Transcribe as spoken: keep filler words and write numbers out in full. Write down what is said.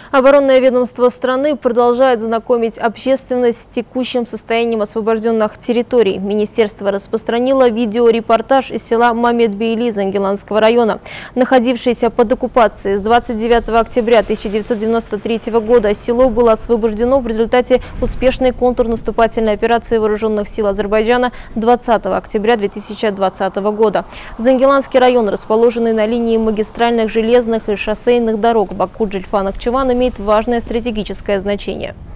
Оборонное ведомство страны продолжает знакомить общественность с текущим состоянием освобожденных территорий. Министерство распространило видеорепортаж из села Мамедбейли Зангеланского района. Находившееся под оккупацией с двадцать девятого октября тысяча девятьсот девяносто третьего года село было освобождено в результате успешной контрнаступательной операции вооруженных сил Азербайджана двадцатого октября две тысячи двадцатого года. Зангеланский район, расположенный на линии магистральных железных и шоссейных дорог Баку-Джельфа-Накчеван, имеет важное стратегическое значение.